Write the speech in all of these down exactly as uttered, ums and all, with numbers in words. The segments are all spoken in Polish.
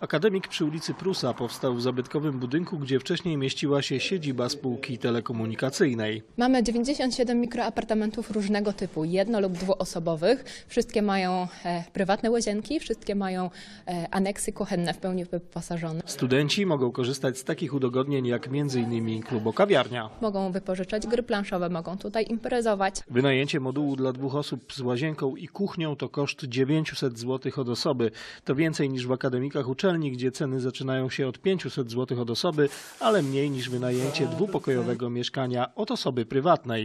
Akademik przy ulicy Prusa powstał w zabytkowym budynku, gdzie wcześniej mieściła się siedziba spółki telekomunikacyjnej. Mamy dziewięćdziesiąt siedem mikroapartamentów różnego typu, jedno- lub dwuosobowych. Wszystkie mają e, prywatne łazienki, wszystkie mają e, aneksy kuchenne w pełni wyposażone. Studenci mogą korzystać z takich udogodnień jak między innymi klubo-kawiarnia. Mogą wypożyczać gry planszowe, mogą tutaj imprezować. Wynajęcie modułu dla dwóch osób z łazienką i kuchnią to koszt dziewięćset złotych od osoby. To więcej niż w akademikach uczelni, gdzie ceny zaczynają się od pięciuset złotych od osoby, ale mniej niż wynajęcie dwupokojowego mieszkania od osoby prywatnej.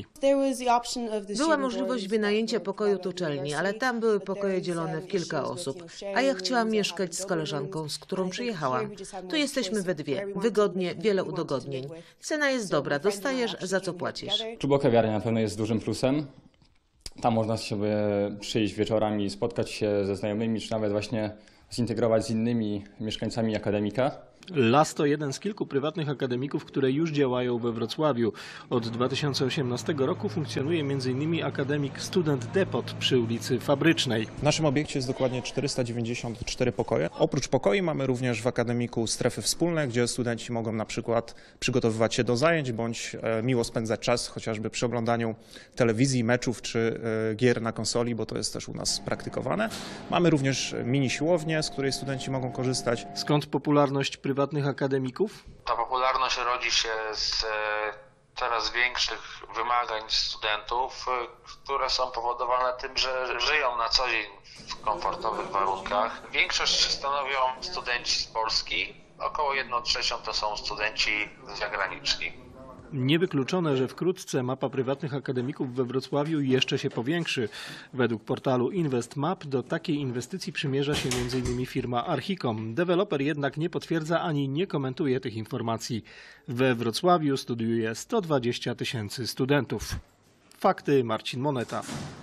Była możliwość wynajęcia pokoju od uczelni, ale tam były pokoje dzielone w kilka osób, a ja chciałam mieszkać z koleżanką, z którą przyjechałam. Tu jesteśmy we dwie, wygodnie, wiele udogodnień. Cena jest dobra, dostajesz za co płacisz. Klubo-kawiarnia na pewno jest dużym plusem. Tam można sobie przyjść wieczorami, spotkać się ze znajomymi, czy nawet właśnie zintegrować z innymi mieszkańcami akademika. Las to jeden z kilku prywatnych akademików, które już działają we Wrocławiu. Od dwa tysiące osiemnastego roku funkcjonuje między innymi akademik Student Depot przy ulicy Fabrycznej. W naszym obiekcie jest dokładnie czterysta dziewięćdziesiąt cztery pokoje. Oprócz pokoi mamy również w akademiku strefy wspólne, gdzie studenci mogą na przykład przygotowywać się do zajęć bądź miło spędzać czas chociażby przy oglądaniu telewizji, meczów czy gier na konsoli, bo to jest też u nas praktykowane. Mamy również mini siłownię, z której studenci mogą korzystać. Skąd popularność prywatnych akademików? Ta popularność rodzi się z coraz większych wymagań studentów, które są powodowane tym, że żyją na co dzień w komfortowych warunkach. Większość stanowią studenci z Polski, około jedną trzecią to są studenci zagraniczni. Niewykluczone, że wkrótce mapa prywatnych akademików we Wrocławiu jeszcze się powiększy. Według portalu InvestMap do takiej inwestycji przymierza się między innymi firma Archicom. Deweloper jednak nie potwierdza ani nie komentuje tych informacji. We Wrocławiu studiuje sto dwadzieścia tysięcy studentów. Fakty, Marcin Moneta.